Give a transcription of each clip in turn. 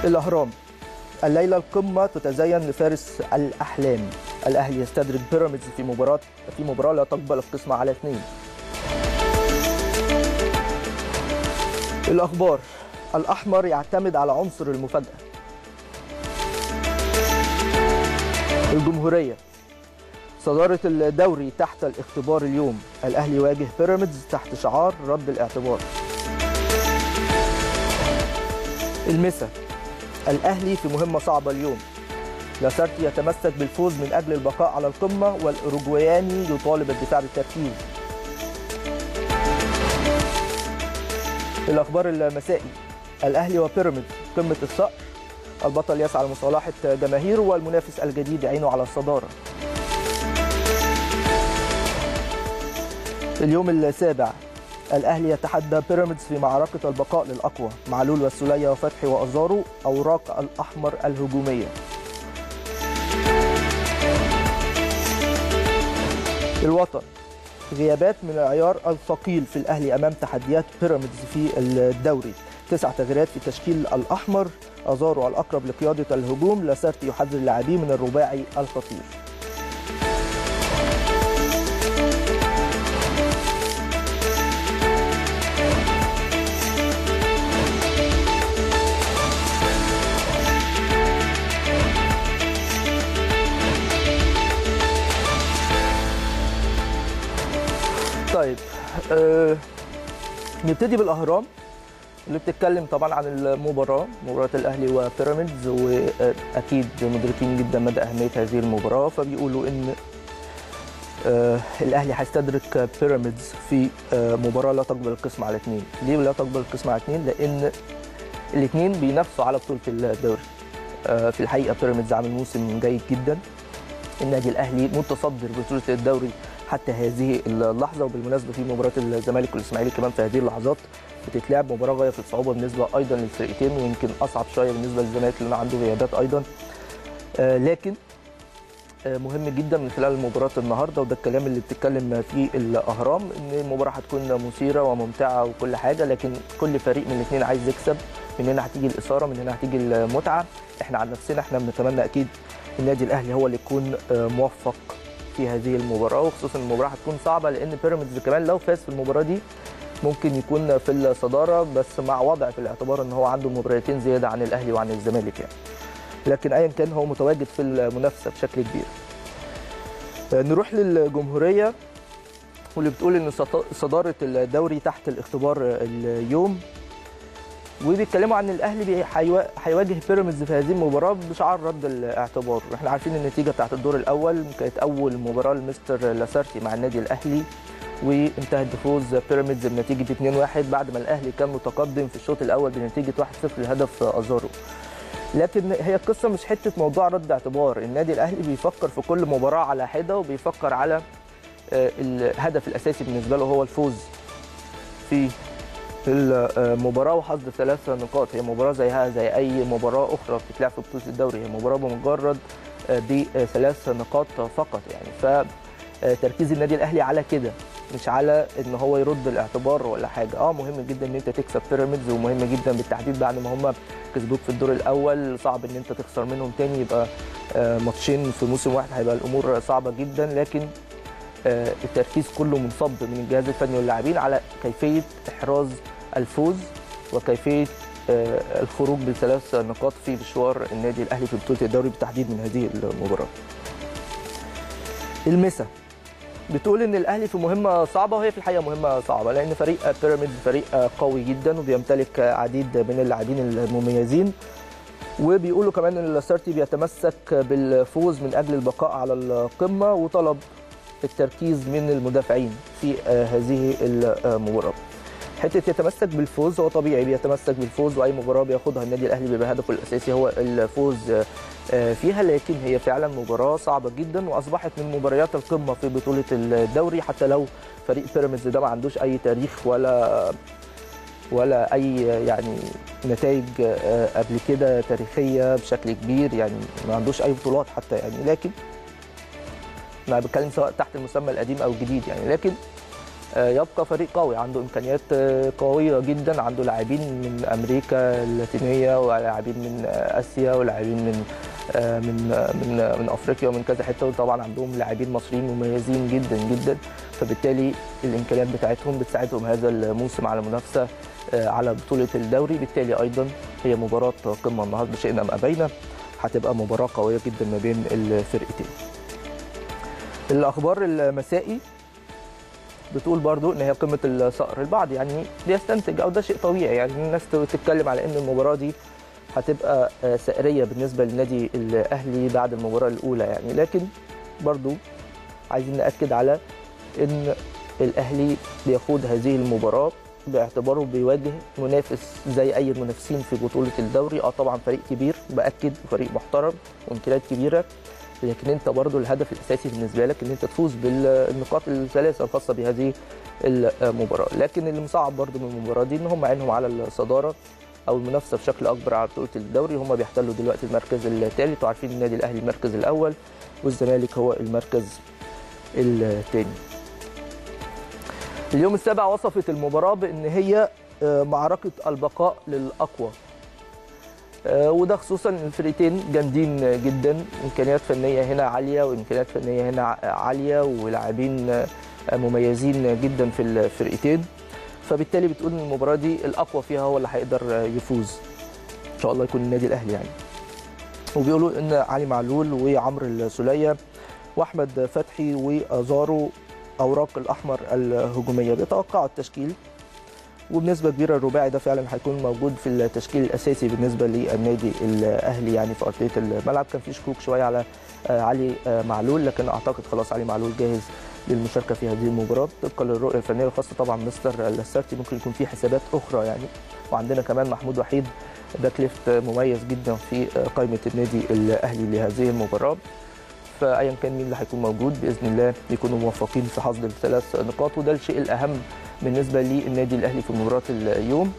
الأهرام. الليلة القمة تتزين لفارس الأحلام. الأهلي يستدرج بيراميدز في مباراة لا تقبل القسمة على 2. الأخبار. الأحمر يعتمد على عنصر المفاجأة. الجمهورية. صدارة الدوري تحت الاختبار اليوم. الأهلي يواجه بيراميدز تحت شعار رد الاعتبار. المسا. الأهلي في مهمة صعبة اليوم. لاسارتي يتمسك بالفوز من أجل البقاء على القمة، والأوروجواياني يطالب الدفاع بالتركيز. الأخبار المسائي. الأهلي وبيراميدز قمة الصقر. البطل يسعى لمصالحة جماهيره، والمنافس الجديد يعينه على الصدارة. اليوم السابع. الأهلي يتحدى بيراميدز في معركة البقاء للأقوى. معلول والسولية وفتحي وأزارو أوراق الأحمر الهجومية. الوطن. غيابات من العيار الثقيل في الأهلي أمام تحديات بيراميدز في الدوري. 9 تغييرات في تشكيل الأحمر. أزارو الأقرب لقيادة الهجوم. لاسارتي يحذر اللاعبين من الرباعي الخطير. طيب نبتدي بالأهرام اللي بتتكلم طبعا عن مباراة الأهلي وبيراميدز، وأكيد مدركين جدا مدى أهمية هذه المباراة. فبيقولوا إن الأهلي هيستدرك بيراميدز في مباراة لا تقبل القسم على 2. ليه لا تقبل القسم على 2؟ لأن الاثنين بينافسوا على بطولة الدوري. في الحقيقة بيراميدز عامل موسم جيد جدا. النادي الأهلي متصدر بطولة الدوري حتى هذه اللحظة. وبالمناسبة في مباراة الزمالك والإسماعيلي كمان في هذه اللحظات بتتلعب، مباراة غاية في الصعوبة بالنسبة أيضا للفرقتين، ويمكن أصعب شوية بالنسبة للزمالك لأنه عنده غيابات أيضا. لكن مهم جدا من خلال مباراة النهارده، وده الكلام اللي بتتكلم فيه الأهرام، إن المباراة هتكون مثيرة وممتعة وكل حاجة، لكن كل فريق من الاثنين عايز يكسب. من هنا هتيجي الإثارة، من هنا هتيجي المتعة. احنا عن نفسنا احنا بنتمنى أكيد النادي الأهلي هو اللي يكون موفق في هذه المباراة، وخصوصا المباراة هتكون صعبة لأن بيراميدز كمان لو فاز في المباراة دي ممكن يكون في الصدارة، بس مع وضع في الاعتبار ان هو عنده مباراتين زيادة عن الأهلي وعن الزمالك يعني. لكن ايا كان هو متواجد في المنافسة بشكل كبير. نروح للجمهورية واللي بتقول ان صدارة الدوري تحت الاختبار اليوم، وبيتكلموا عن الاهلي هيواجه بيراميدز في هذه المباراه بشعار رد الاعتبار. احنا عارفين النتيجه بتاعت الدور الاول كانت اول مباراه لمستر لاسارتي مع النادي الاهلي، وانتهت بفوز بيراميدز بنتيجه 2-1 بعد ما الاهلي كان متقدم في الشوط الاول بنتيجه 1-0 لهدف ازارو. لكن هي القصه مش حته موضوع رد اعتبار. النادي الاهلي بيفكر في كل مباراه على حده، وبيفكر على الهدف الاساسي بالنسبه له هو الفوز في المباراة وحصد 3 نقاط. هي مباراة زيها زي أي مباراة أخرى بتتلعب في بطولة الدوري، هي مباراة بمجرد ب3 نقاط فقط يعني. فتركيز النادي الأهلي على كده، مش على إن هو يرد الاعتبار ولا حاجة. مهم جدا إن أنت تكسب بيراميدز، ومهم جدا بالتحديد بعد ما هم كسبوك في الدور الأول. صعب إن أنت تخسر منهم تاني، يبقى ماتشين في موسم واحد هيبقى الأمور صعبة جدا. لكن التركيز كله منصب من الجهاز الفني واللاعبين على كيفية إحراز الفوز وكيفية الخروج ب3 نقاط في مشوار النادي الأهلي في بطولة الدوري بالتحديد من هذه المباراة. المسا بتقول إن الأهلي في مهمة صعبة، وهي في الحقيقة مهمة صعبة لأن فريق بيراميدز فريق قوي جدا وبيمتلك عديد من اللاعبين المميزين. وبيقولوا كمان ان لاسارتي بيتمسك بالفوز من اجل البقاء على القمة، وطلب التركيز من المدافعين في هذه المباراة. حته يتمسك بالفوز، هو طبيعي بيتمسك بالفوز، واي مباراه بياخدها النادي الاهلي بيبقى هدفه الاساسي هو الفوز فيها. لكن هي فعلا مباراه صعبه جدا، واصبحت من مباريات القمه في بطوله الدوري، حتى لو فريق بيراميدز ده ما عندوش اي تاريخ ولا اي يعني نتائج قبل كده تاريخيه بشكل كبير، يعني ما عندوش اي بطولات حتى يعني. لكن انا بتكلم سواء تحت المسمى القديم او الجديد يعني. لكن يبقى فريق قوي عنده امكانيات قويه جدا، عنده لاعبين من امريكا اللاتينيه ولاعبين من اسيا ولاعبين من افريقيا ومن كذا حته، وطبعا عندهم لاعبين مصريين مميزين جدا جدا. فبالتالي الامكانيات بتاعتهم بتساعدهم هذا الموسم على المنافسه على بطوله الدوري. بالتالي ايضا هي مباراه قمه النهارده شئنا ام ابينا، هتبقى مباراه قويه جدا ما بين الفرقتين. الاخبار المسائي بتقول برضو ان هي قمه الصقر. البعض يعني بيستنتج او ده شيء طبيعي، يعني الناس تتكلم على ان المباراه دي هتبقى سائريه بالنسبه للنادي الاهلي بعد المباراه الاولى يعني، لكن برضو عايزين ناكد على ان الاهلي بيخوض هذه المباراه باعتباره بيواجه منافس زي اي المنافسين في بطوله الدوري. طبعا فريق كبير باكد وفريق محترم وامكانيات كبيره، لكن انت برضو الهدف الاساسي بالنسبه لك ان انت تفوز بالنقاط الثلاثه الخاصه بهذه المباراه. لكن اللي مصعب برضو من المباراه دي ان هم عينهم على الصداره او المنافسه بشكل اكبر على بطوله الدوري. هم بيحتلوا دلوقتي المركز الثالث، وعارفين النادي الاهلي المركز الاول والزمالك هو المركز الثاني. اليوم السابع وصفت المباراه بان هي معركه البقاء للاقوى، وده خصوصا الفريقين جامدين جدا، امكانيات فنيه هنا عاليه وامكانيات فنيه هنا عاليه ولاعبين مميزين جدا في الفرقتين. فبالتالي بتقول ان المباراه دي الاقوى فيها هو اللي هيقدر يفوز، ان شاء الله يكون النادي الاهلي يعني. وبيقولوا ان علي معلول وعمرو السوليه واحمد فتحي وازارو اوراق الاحمر الهجوميه. بيتوقعوا التشكيل وبنسبه كبيره الرباعي ده فعلا هيكون موجود في التشكيل الاساسي بالنسبه للنادي الاهلي يعني في ارضيه الملعب. كان في شكوك شويه على علي معلول، لكن اعتقد خلاص علي معلول جاهز للمشاركه في هذه المباراه طبقا للرؤيه الفنيه الخاصه طبعا مستر لاسارتي. ممكن يكون في حسابات اخرى يعني، وعندنا كمان محمود وحيد باك ليفت مميز جدا في قائمه النادي الاهلي لهذه المباراه. فايا كان مين اللي هيكون موجود باذن الله يكونوا موفقين في حصد الثلاث نقاط، وده الشيء الاهم بالنسبه للنادي الاهلي في مباراه اليوم.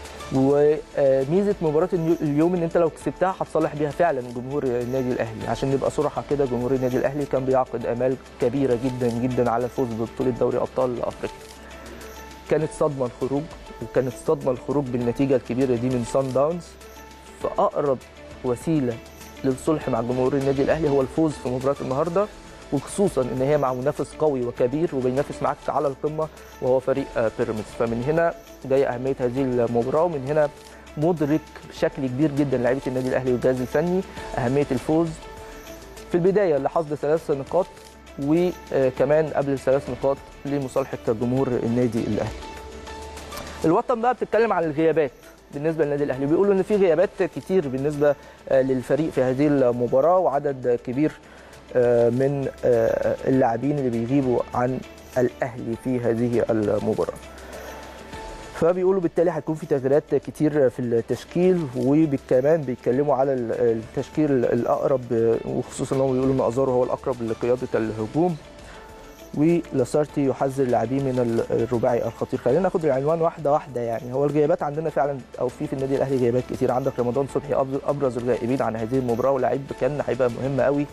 وميزه مباراه اليوم ان انت لو كسبتها هتصالح بيها فعلا جمهور النادي الاهلي. عشان نبقى صراحه كده، جمهور النادي الاهلي كان بيعقد امال كبيره جدا جدا على الفوز ببطوله دوري ابطال افريقيا. كانت صدمه الخروج، وكانت صدمه الخروج بالنتيجه الكبيره دي من سان داونز. فاقرب وسيله للصلح مع جمهور النادي الاهلي هو الفوز في مباراه النهارده، وخصوصا ان هي مع منافس قوي وكبير وبينافس معاك على القمه وهو فريق بيراميدز. فمن هنا جايه اهميه هذه المباراه، ومن هنا مدرك بشكل كبير جدا لعيبه النادي الاهلي والجهاز الفني اهميه الفوز في البدايه لحصد 3 نقاط، وكمان قبل ال3 نقاط لمصالحه جمهور النادي الاهلي. الوطن بقى بتتكلم عن الغيابات بالنسبه للنادي الاهلي، بيقولوا ان في غيابات كتير بالنسبه للفريق في هذه المباراه، وعدد كبير من اللاعبين اللي بيغيبوا عن الاهلي في هذه المباراه. فبيقولوا بالتالي هيكون في تغييرات كتير في التشكيل، وكمان بيتكلموا على التشكيل الاقرب، وخصوصا انهم بيقولوا ان ازارو هو الاقرب لقياده الهجوم، ولاسارتي يحذر اللاعبين من الرباعي الخطير. خلينا ناخد العنوان واحده واحده. يعني هو الغيابات عندنا فعلا او في النادي الاهلي غيابات كتير. عندك رمضان صبحي ابرز الغائبين عن هذه المباراه، ولاعيب كان هيبقى مهم قوي،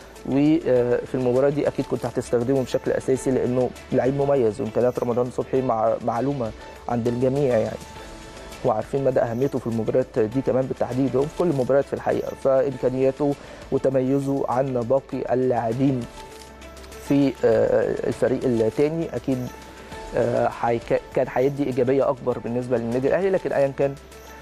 وفي المباراه دي اكيد كنت هتستخدمه بشكل اساسي لانه لعيب مميز، وامكانيات رمضان صبحي معلومه عند الجميع يعني، وعارفين مدى اهميته في المباريات دي كمان بالتحديد وفي كل المباريات في الحقيقه. فامكانياته وتميزه عن باقي اللاعبين في الفريق الثاني اكيد كان هيدي ايجابيه اكبر بالنسبه للنادي الاهلي. لكن ايا كان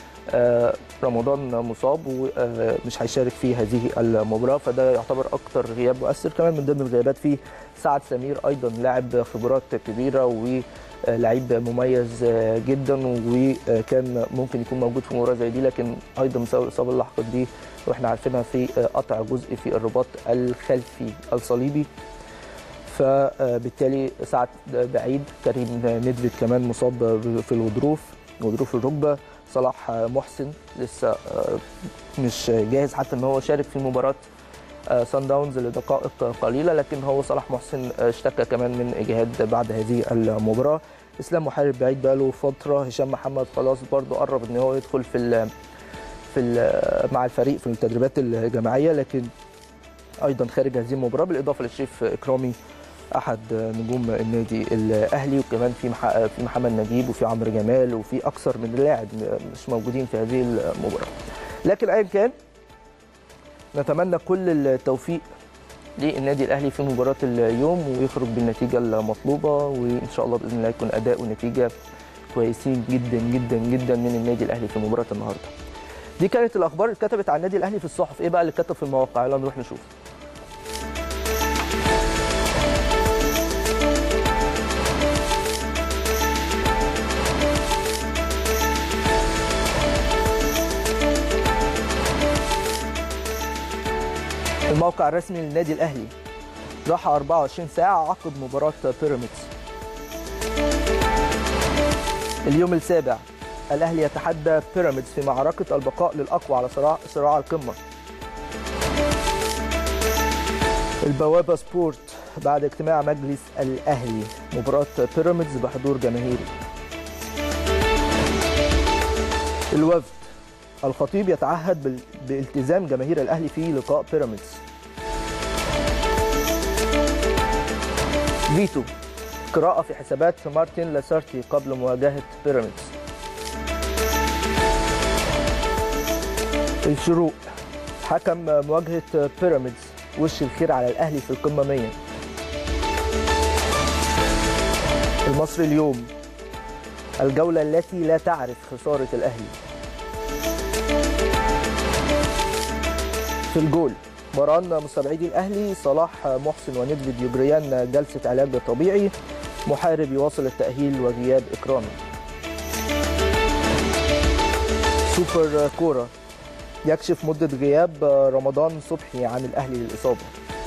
رمضان مصاب ومش هيشارك في هذه المباراه، فده يعتبر اكتر غياب مؤثر. كمان من ضمن الغيابات في سعد سمير، ايضا لاعب خبرات كبيره ولاعيب مميز جدا، وكان ممكن يكون موجود في مباراه زي دي، لكن ايضا بسبب الاصابه اللي لحقت دي واحنا عارفينها في قطع جزء في الرباط الخلفي الصليبي، فبالتالي سعد بعيد. كريم ندفد كمان مصاب في غضروف الركبه. صلاح محسن لسه مش جاهز حتى ان هو شارك في مباراه سان داونز لدقائق قليله، لكن هو صلاح محسن اشتكى كمان من اجهاد بعد هذه المباراه. اسلام محارب بعيد بقاله فتره. هشام محمد خلاص برضو قرب ان هو يدخل مع الفريق في التدريبات الجماعيه، لكن ايضا خارج هذه المباراه، بالاضافه للشريف اكرامي احد نجوم النادي الاهلي، وكمان في محمد نجيب وفي عمرو جمال وفي اكثر من لاعب مش موجودين في هذه المباراه. لكن ايا كان نتمنى كل التوفيق للنادي الاهلي في مباراه اليوم ويخرج بالنتيجه المطلوبه، وان شاء الله باذن الله يكون اداء ونتيجه كويسين جدا جدا جدا من النادي الاهلي في مباراه النهارده. دي كانت الاخبار اللي اتكتبت عن النادي الاهلي في الصحف. ايه بقى اللي اتكتب في المواقع؟ يلا نروح نشوف. الموقع الرسمي للنادي الاهلي: راحه 24 ساعه عقب مباراه بيراميدز. اليوم السابع: الاهلي يتحدى بيراميدز في معركه البقاء للاقوى على صراع القمه. البوابه سبورت: بعد اجتماع مجلس الاهلي مباراه بيراميدز بحضور جماهيري. الوفد: الخطيب يتعهد بالتزام جماهير الاهلي في لقاء بيراميدز. فيتو: قراءة في حسابات مارتن لاسارتي قبل مواجهة بيراميدز. الشروق: حكم مواجهة بيراميدز وش الخير على الأهلي في القمة 100. المصري اليوم: الجولة التي لا تعرف خسارة الأهلي. في الجول: مران مستبعدي الأهلي صلاح محسن وندفيد يجريان جلسة علاج طبيعي. محارب يواصل التأهيل وغياب إكرامي. سوبر كورة: يكشف مدة غياب رمضان صبحي عن الأهلي للإصابة.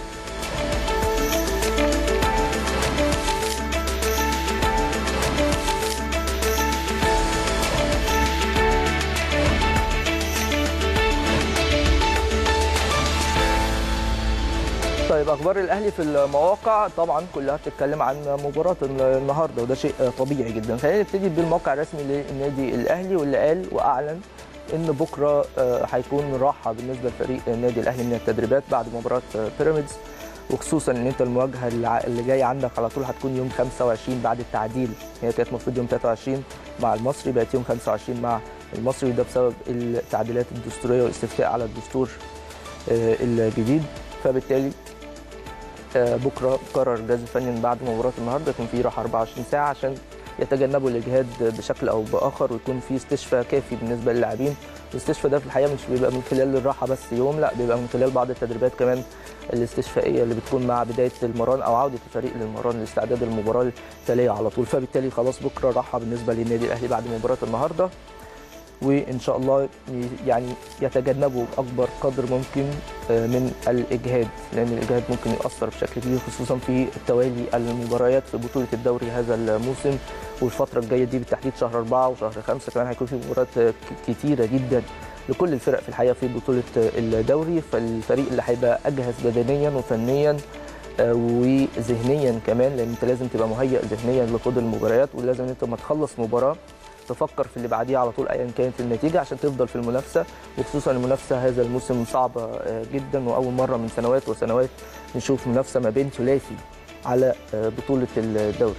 طيب اخبار الاهلي في المواقع طبعا كلها بتتكلم عن مباراه النهارده، وده شيء طبيعي جدا. خلينا نبتدي بالموقع الرسمي للنادي الاهلي، واللي قال واعلن ان بكره هيكون راحه بالنسبه لفريق النادي الاهلي من التدريبات بعد مباراه بيراميدز، وخصوصا ان انت المواجهه اللي جايه عندك على طول هتكون يوم 25 بعد التعديل. هي كانت المفروض يوم 23 مع المصري، بقت يوم 25 مع المصري، وده بسبب التعديلات الدستوريه والاستفتاء على الدستور الجديد. فبالتالي بكره قرر الجهاز الفني بعد مباراه النهارده يكون في راحه 24 ساعه عشان يتجنبوا الاجهاد بشكل او باخر، ويكون في استشفاء كافي بالنسبه للاعبين. الاستشفاء ده في الحقيقه مش بيبقى من خلال الراحه بس يوم، لا بيبقى من خلال بعض التدريبات كمان الاستشفائيه اللي بتكون مع بدايه المران او عوده الفريق للمران لاستعداد المباراه التاليه على طول. فبالتالي خلاص بكره راحه بالنسبه للنادي الاهلي بعد مباراه النهارده، وان شاء الله يعني يتجنبوا باكبر قدر ممكن من الاجهاد، لان الاجهاد ممكن ياثر بشكل كبير خصوصا في توالي المباريات في بطوله الدوري هذا الموسم. والفتره الجايه دي بالتحديد شهر 4 وشهر 5 كمان هيكون في مباريات كتيره جدا لكل الفرق في الحقيقه في بطوله الدوري. فالفريق اللي هيبقى اجهز بدنيا وفنيا وذهنيا كمان، لان انت لازم تبقى مهيئ ذهنيا لخوض المباريات، ولازم انت ما تخلص مباراه تفكر في اللي بعديها على طول ايا كانت النتيجه عشان تفضل في المنافسه. وخصوصا المنافسه هذا الموسم صعبه جدا، واول مره من سنوات وسنوات نشوف منافسه ما بين ثلاثي على بطوله الدوري.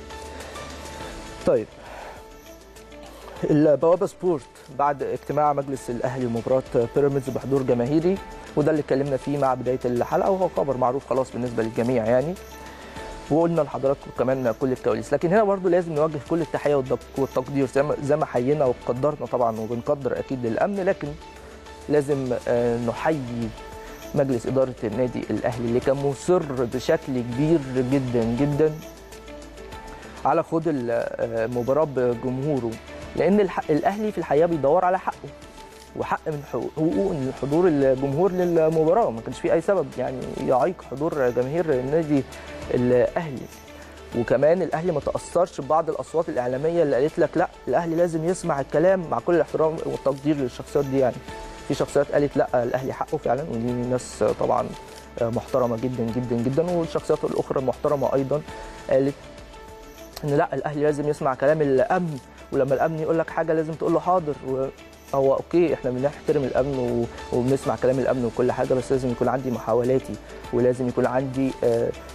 طيب البوابه سبورت: بعد اجتماع مجلس الاهلي ومباراه بيراميدز بحضور جماهيري، وده اللي اتكلمنا فيه مع بدايه الحلقه، وهو خبر معروف خلاص بالنسبه للجميع يعني، وقلنا لحضراتكم كمان كل الكواليس. لكن هنا برضو لازم نوجه كل التحيه والتقدير زي ما حيينا وقدرنا طبعا وبنقدر اكيد للامن، لكن لازم نحيي مجلس اداره النادي الاهلي اللي كان مصر بشكل كبير جدا جدا على خوض المباراه بجمهوره، لان الاهلي في الحقيقه بيدور على حقه، وحق من حقوقه ان حضور الجمهور للمباراه. ما كانش في اي سبب يعني يعيق حضور جماهير النادي الاهلي. وكمان الاهلي ما تاثرش ببعض الاصوات الاعلاميه اللي قالت لك لا الاهلي لازم يسمع الكلام، مع كل الاحترام والتقدير للشخصيات دي. يعني في شخصيات قالت لا الاهلي حقه فعلا، ودي ناس طبعا محترمه جدا جدا جدا، والشخصيات الاخرى المحترمه ايضا قالت ان لا الاهلي لازم يسمع كلام الامن، ولما الامن يقول لك حاجه لازم تقول له حاضر. هو اوكي احنا بنحترم الامن وبنسمع كلام الامن وكل حاجه، بس لازم يكون عندي محاولاتي، ولازم يكون عندي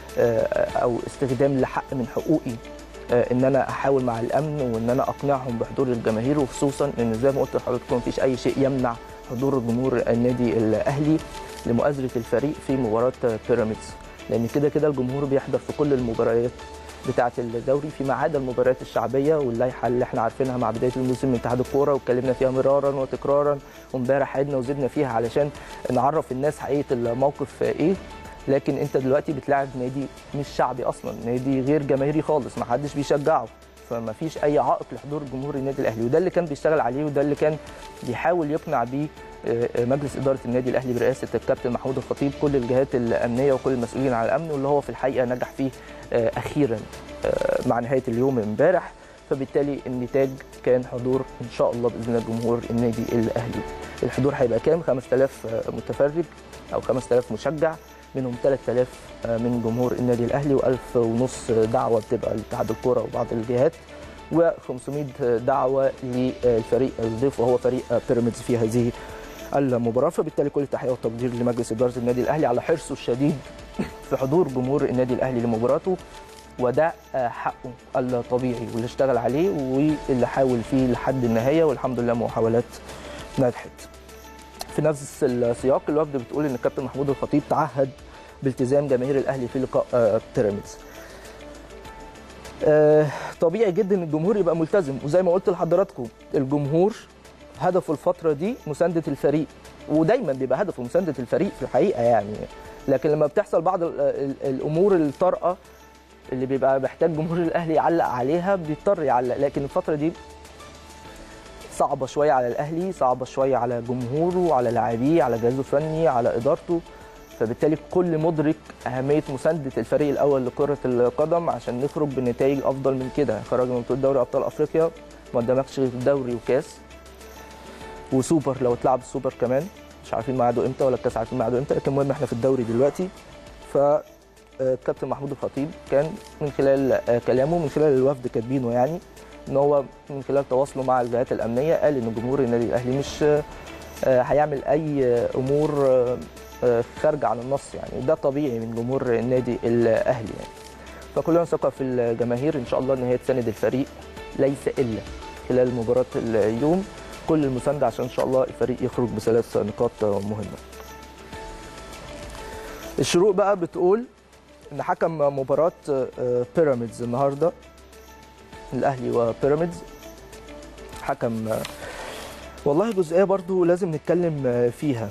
او استخدام لحق من حقوقي ان انا احاول مع الامن وان انا اقنعهم بحضور الجماهير، وخصوصا ان زي ما قلت لحضراتكم مفيش اي شيء يمنع حضور جمهور النادي الاهلي لمؤازره الفريق في مباراه بيراميدز، لان كده كده الجمهور بيحضر في كل المباريات بتاعه الدوري فيما عدا المباريات الشعبيه، واللائحه اللي احنا عارفينها مع بدايه الموسم من اتحاد الكوره واتكلمنا فيها مرارا وتكرارا، وامبارح عدنا وزدنا فيها علشان نعرف الناس حقيقه الموقف ايه. لكن انت دلوقتي بتلاعب نادي مش شعبي اصلا، نادي غير جماهيري خالص، ما حدش بيشجعه، فما فيش اي عائق لحضور جمهور النادي الاهلي، وده اللي كان بيشتغل عليه وده اللي كان بيحاول يقنع بيه مجلس اداره النادي الاهلي برئاسه الكابتن محمود الخطيب كل الجهات الامنيه وكل المسؤولين عن الامن، واللي هو في الحقيقه نجح فيه اخيرا مع نهايه اليوم امبارح. فبالتالي النتاج كان حضور ان شاء الله باذن الله جمهور النادي الاهلي. الحضور هيبقى كام؟ 5000 متفرج او 5000 مشجع، منهم 3000 من جمهور النادي الاهلي و1500 دعوه بتبقى لاتحاد الكوره وبعض الجهات، و500 دعوه للفريق الضيف وهو فريق بيراميدز في هذه المباراه. فبالتالي كل التحيه والتقدير لمجلس اداره النادي الاهلي على حرصه الشديد في حضور جمهور النادي الاهلي لمباراته، وده حقه الطبيعي واللي اشتغل عليه واللي حاول فيه لحد النهايه، والحمد لله محاولات نجحت. في نفس السياق الوفد بتقول ان الكابتن محمود الخطيب تعهد بالتزام جماهير الاهلي في لقاء بيراميدز. طبيعي جدا ان الجمهور يبقى ملتزم، وزي ما قلت لحضراتكم الجمهور هدفه الفتره دي مسانده الفريق، ودايما بيبقى هدفه مسانده الفريق في الحقيقه يعني، لكن لما بتحصل بعض الامور الطارئه اللي بيبقى محتاج جمهور الاهلي يعلق عليها بيضطر يعلق، لكن الفتره دي صعبه شويه على الاهلي، صعبه شويه على جمهوره، على لاعبيه، على جهازه الفني، على ادارته، فبالتالي كل مدرك اهميه مسانده الفريق الاول لكره القدم عشان نخرج بنتائج افضل من كده. خرجنا من بطوله دوري ابطال افريقيا ما قدامكش غير دوري وكاس وسوبر، لو اتلعب السوبر كمان مش عارفين ميعاده امتى ولا الكاس عارفين ميعاده امتى، لكن المهم احنا في الدوري دلوقتي. فالكابتن محمود الخطيب كان من خلال كلامه من خلال الوفد كاتبينه يعني ان هو من خلال تواصله مع الجهات الامنيه قال ان جمهور النادي الاهلي مش هيعمل اي امور خارجه عن النص يعني، وده طبيعي من جمهور النادي الاهلي يعني. فكلنا ثقه في الجماهير ان شاء الله ان هي تساند الفريق ليس الا خلال مباراه اليوم، كل المسانده عشان ان شاء الله الفريق يخرج ب3 نقاط مهمه. الشروق بقى بتقول ان حكم مباراه بيراميدز النهارده الاهلي وبيراميدز حكم، والله جزئيه برضو لازم نتكلم فيها.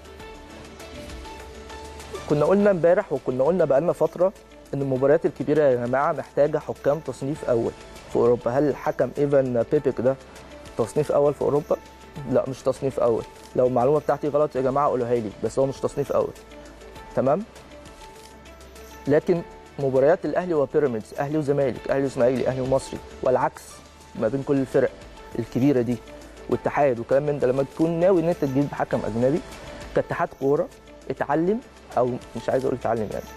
كنا قلنا امبارح وكنا قلنا بقالنا فتره ان المباريات الكبيره يا جماعه محتاجه حكام تصنيف اول في اوروبا. هل الحكم ايفان بيبيك ده تصنيف اول في اوروبا؟ لا مش تصنيف اول، لو المعلومه بتاعتي غلط يا جماعه قولوها لي، بس هو مش تصنيف اول تمام. لكن مباريات الاهلي وبيراميدز، اهلي وزمالك، اهلي واسماعيلي، اهلي ومصري، والعكس ما بين كل الفرق الكبيره دي واتحاد وكلام من ده، لما تكون ناوي ان انت تجيب حكم اجنبي كاتحاد كوره اتعلم، او مش عايز اقول اتعلم يعني،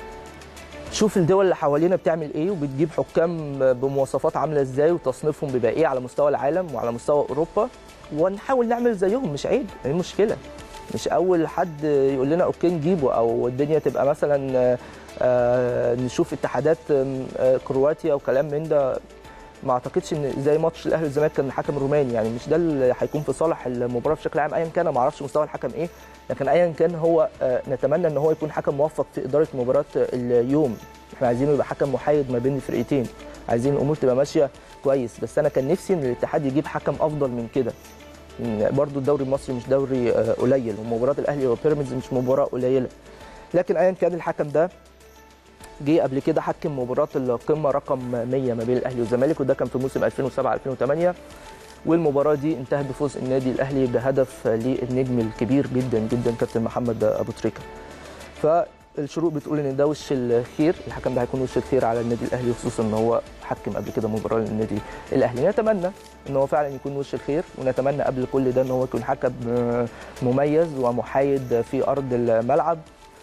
شوف الدول اللي حوالينا بتعمل ايه وبتجيب حكام بمواصفات عامله ازاي وتصنيفهم بيبقى ايه على مستوى العالم وعلى مستوى اوروبا، ونحاول نعمل زيهم. مش عيب، ايه المشكله؟ مش اول حد يقول لنا اوكي نجيبه، او الدنيا تبقى مثلا نشوف اتحادات كرواتيا وكلام من ده. ما اعتقدش ان زي ماتش الاهلي والزمالك كان الحكم الروماني يعني، مش ده اللي هيكون في صالح المباراه بشكل عام ايا كان. ما اعرفش مستوى الحكم ايه، لكن ايا كان هو نتمنى ان هو يكون حكم موفق في اداره مباراه اليوم. احنا عايزينه يبقى حكم محايد ما بين الفرقتين، عايزين الامور تبقى ماشيه كويس. بس انا كان نفسي ان الاتحاد يجيب حكم افضل من كده. برضو الدوري المصري مش دوري قليل، ومباراه الاهلي وبيراميدز مش مباراه قليله. لكن ايا كان الحكم ده جه قبل كده حكم مباراه القمه رقم 100 ما بين الاهلي والزمالك، وده كان في موسم 2007 2008، والمباراه دي انتهت بفوز النادي الاهلي بهدف للنجم الكبير جدا جدا كابتن محمد ابو تريكه. فالشروق بتقول ان ده وش الخير، الحكم ده هيكون وش الخير على النادي الاهلي، خصوصا ان هو حكم قبل كده مباراه للنادي الاهلي. نتمنى ان هو فعلا يكون وش الخير، ونتمنى قبل كل ده ان هو يكون حكم مميز ومحايد في ارض الملعب،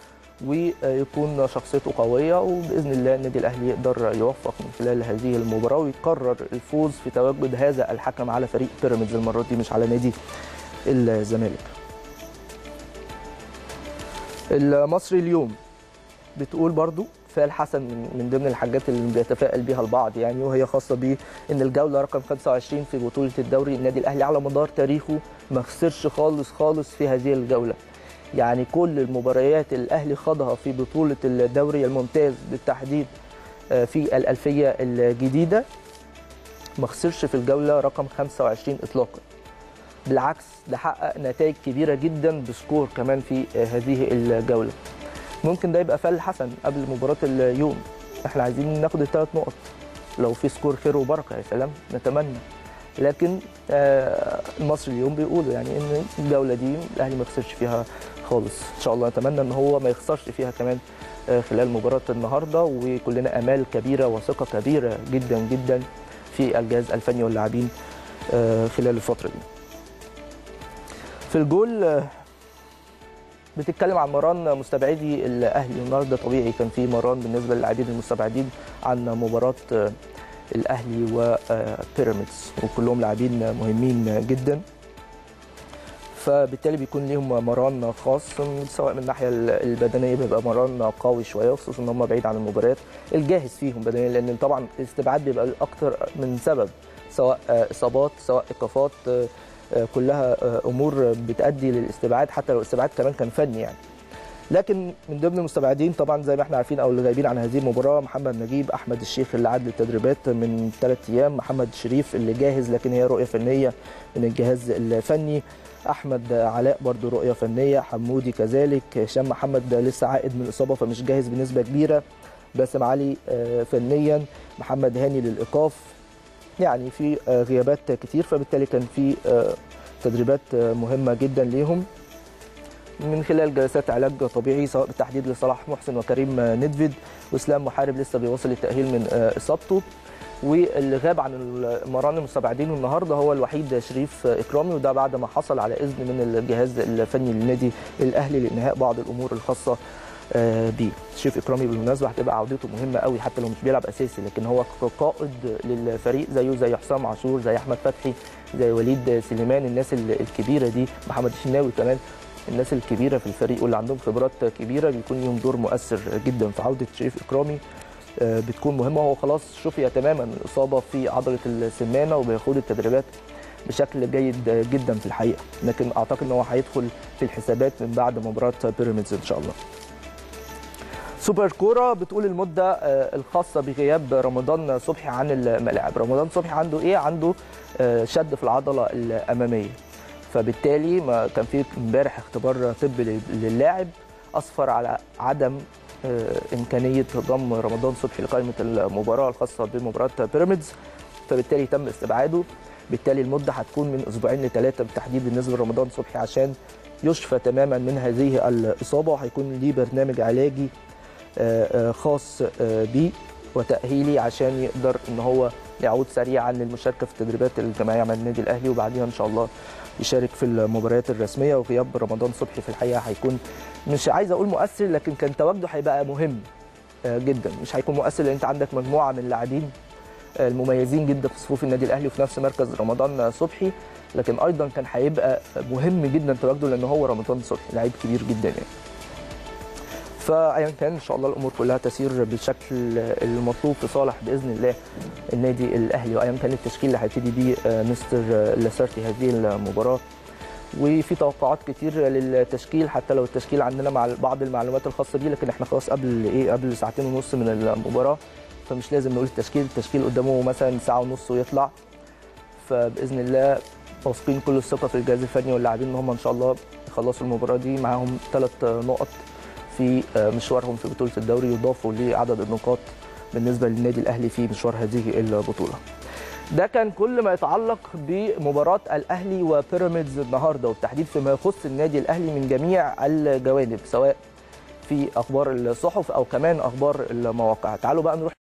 ويكون شخصيته قويه، وباذن الله النادي الاهلي يقدر يوفق من خلال هذه المباراه ويقرر الفوز في تواجد هذا الحكم على فريق بيراميدز المره دي مش على نادي الزمالك. المصري اليوم بتقول برضو فال حسن من ضمن الحاجات اللي بيتفائل بيها البعض يعني، وهي خاصه بان الجوله رقم 25 في بطوله الدوري. النادي الاهلي على مدار تاريخه ما خسرش خالص في هذه الجوله. يعني كل المباريات الاهلي خاضها في بطوله الدوري الممتاز بالتحديد في الالفيه الجديده ما خسرش في الجوله رقم 25 اطلاقا. بالعكس ده حقق نتائج كبيره جدا بسكور كمان في هذه الجوله. ممكن ده يبقى فال حسن قبل مباراه اليوم، احنا عايزين ناخد ال3 نقط، لو في سكور خير وبركه يا سلام نتمنى. لكن المصري اليوم بيقولوا يعني ان الجوله دي الاهلي ما خسرش فيها خالص. ان شاء الله نتمنى ان هو ما يخسرش فيها كمان خلال مباراه النهارده، وكلنا امال كبيره وثقه كبيره جدا جدا في الجهاز الفني واللاعبين خلال الفتره دي. في الجول بتتكلم عن مران مستبعدي الاهلي. النهارده طبيعي كان في مران بالنسبه للاعبين المستبعدين عن مباراه الاهلي وبيراميدز، وكلهم لاعبين مهمين جدا، فبالتالي بيكون ليهم مران خاص، سواء من الناحيه البدنيه بيبقى مران قوي شويه، خصوصا ان هم بعيد عن المباريات الجاهز فيهم بدنيا، لان طبعا الاستبعاد بيبقى اكتر من سبب، سواء اصابات سواء ايقافات، كلها امور بتؤدي للاستبعاد، حتى لو الاستبعاد كمان كان فني يعني. لكن من ضمن المستبعدين طبعا زي ما احنا عارفين او اللي غايبين عن هذه المباراه محمد نجيب، احمد الشيخ اللي عاد للتدريبات من 3 ايام، محمد شريف اللي جاهز لكن هي رؤيه فنيه من الجهاز الفني، احمد علاء برضو رؤيه فنيه، حمودي كذلك، هشام محمد لسه عائد من الاصابه فمش جاهز بنسبه كبيره، باسم علي فنيا، محمد هاني للايقاف، يعني في غيابات كتير، فبالتالي كان في تدريبات مهمه جدا ليهم من خلال جلسات علاج طبيعي، سواء بالتحديد لصلاح محسن وكريم ندفيد، واسلام محارب لسه بيواصل التاهيل من اصابته. واللي غاب عن المران المستبعدين النهارده هو الوحيد شريف اكرامي، وده بعد ما حصل على اذن من الجهاز الفني للنادي الاهلي لانهاء بعض الامور الخاصه بيه. شريف اكرامي بالمناسبه هتبقى عودته مهمه قوي حتى لو مش بيلعب اساسي، لكن هو قائد للفريق زي حسام عاشور، زي احمد فتحي، زي وليد سليمان، الناس الكبيره دي، محمد الشناوي كمان، الناس الكبيره في الفريق واللي عندهم خبرات كبيره بيكون لهم دور مؤثر جدا في عوده شريف اكرامي. بتكون مهمه، وهو خلاص شفي تماما الاصابه في عضله السمانه وبيخوض التدريبات بشكل جيد جدا في الحقيقه، لكن اعتقد ان هو هيدخل في الحسابات من بعد مباراه بيراميدز ان شاء الله. سوبر كوره بتقول المده الخاصه بغياب رمضان صبحي عن الملاعب. رمضان صبحي عنده ايه؟ عنده شد في العضله الاماميه، فبالتالي ما كان في امبارح اختبار طبي للاعب اسفر على عدم امكانيه ضم رمضان صبحي لقائمه المباراه الخاصه بمباراه بيراميدز، فبالتالي تم استبعاده. بالتالي المده هتكون من اسبوعين ل3 بالتحديد بالنسبه لرمضان صبحي عشان يشفى تماما من هذه الاصابه، وهيكون ليه برنامج علاجي خاص بيه وتاهيلي عشان يقدر ان هو يعود سريعا للمشاركه في التدريبات الجماعيه مع النادي الاهلي، وبعديها ان شاء الله يشارك في المباريات الرسميه. وغياب رمضان صبحي في الحقيقه هيكون مش عايز اقول مؤثر، لكن كان تواجده هيبقى مهم جدا، مش هيكون مؤثر لان انت عندك مجموعه من اللاعبين المميزين جدا في صفوف النادي الاهلي وفي نفس مركز رمضان صبحي، لكن ايضا كان هيبقى مهم جدا تواجده لان هو رمضان صبحي لعيب كبير جدا يعني. فايا كان ان شاء الله الامور كلها تسير بالشكل المطلوب في صالح باذن الله النادي الاهلي، وايا كان التشكيل اللي هيبتدي بيه مستر لاسارتي هذه المباراه. وفي توقعات كتير للتشكيل، حتى لو التشكيل عندنا مع بعض المعلومات الخاصه بيه، لكن احنا خلاص قبل ساعتين ونص من المباراه، فمش لازم نقول التشكيل قدامه مثلا ساعه ونص ويطلع. فباذن الله واثقين كل الثقه في الجهاز الفني واللاعبين ان هم ان شاء الله يخلصوا المباراه دي معاهم 3 نقط في مشوارهم في بطوله الدوري، يضافوا لعدد النقاط بالنسبه للنادي الاهلي في مشوار هذه البطوله. ده كان كل ما يتعلق بمباراه الاهلي وبيراميدز النهارده، وبالتحديد فيما يخص النادي الاهلي من جميع الجوانب، سواء في اخبار الصحف او كمان اخبار المواقع. تعالوا بقى نروح